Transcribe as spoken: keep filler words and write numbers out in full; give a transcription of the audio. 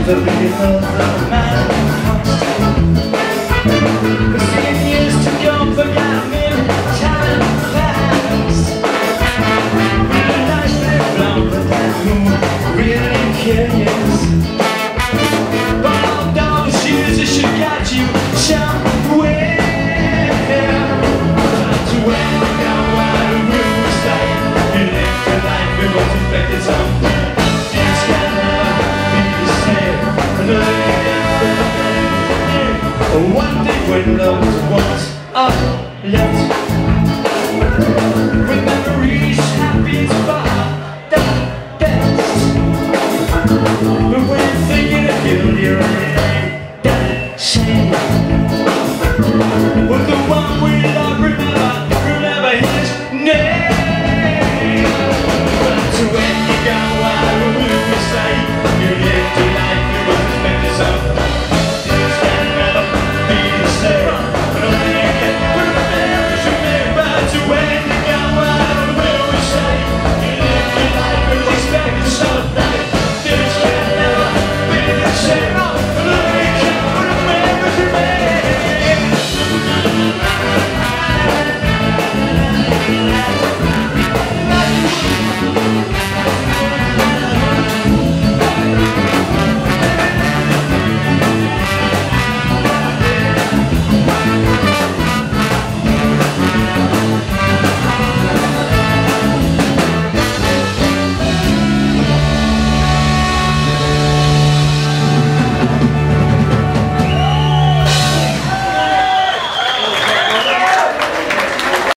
the beginning of the man sixteen years to go, forgot me, time passed. The nights were long, but that moon really cares. But all those years it should got you somewhere. To where you go, what a room style. You live your life, it was infected somewhere. It's gonna be the same. One day when love was all left.